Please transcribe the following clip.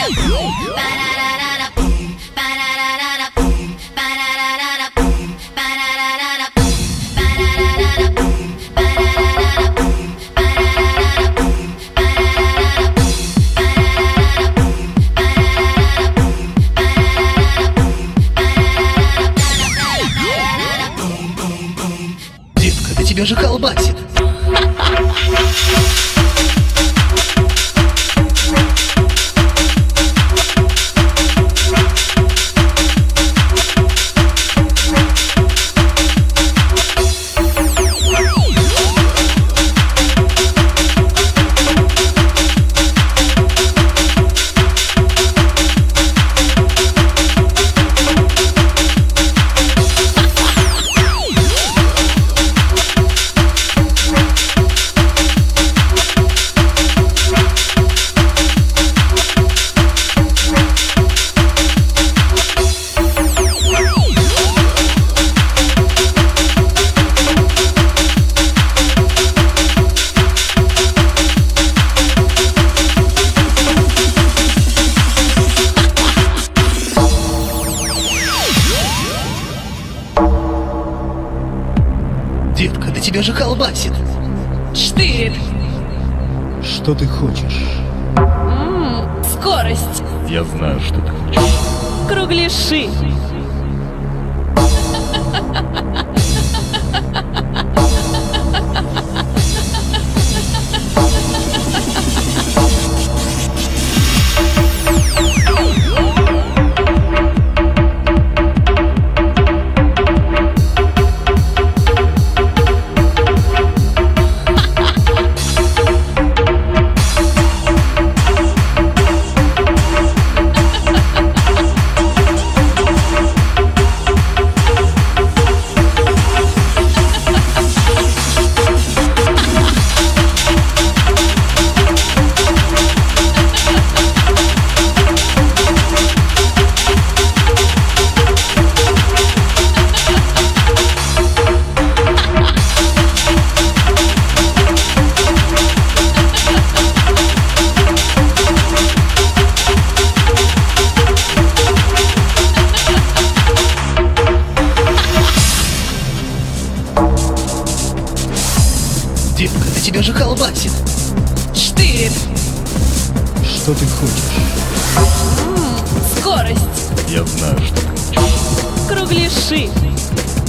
Детка, да тебя же колбасит. Детка, да тебя же колбасит. Штырит. Что ты хочешь? Скорость. Я знаю, что ты хочешь. Кругляши. Детка, да тебя же колбасит. Штырит. Что ты хочешь? Скорость. Я знаю, что ты хочешь. Кругляши.